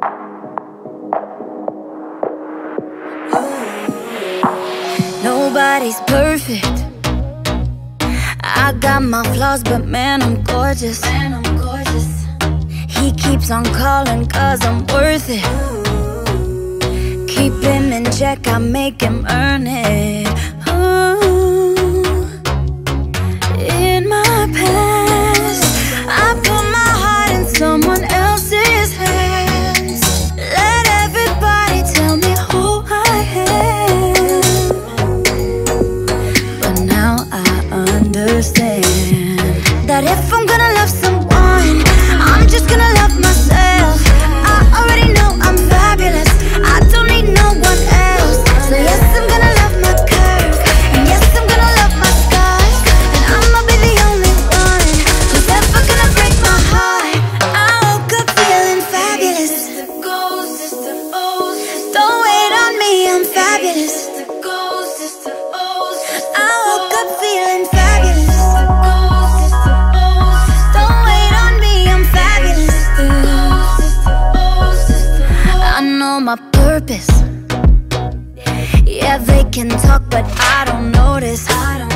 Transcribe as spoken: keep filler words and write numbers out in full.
Nobody's perfect. I got my flaws, but man, I'm gorgeous. Man, I'm gorgeous. He keeps on calling cause I'm worth it. Keep him in check, I make him earn it. Ooh. In my past, I put my heart in someone else's hands. Let everybody tell me who I am. But now I understand that if I'm gonna love someone, I'm just gonna love myself. I already know I'm fabulous, I don't need no one else. So yes, I'm gonna love my curves, and yes, I'm gonna love my scars. And I'ma be the only one who's ever gonna break my heart. I woke up feeling fabulous. Don't wait on me, I'm fabulous. I woke up feeling fabulous. Don't wait on me, I'm fabulous. I know my purpose. Yeah, they can talk, but I don't notice. I don't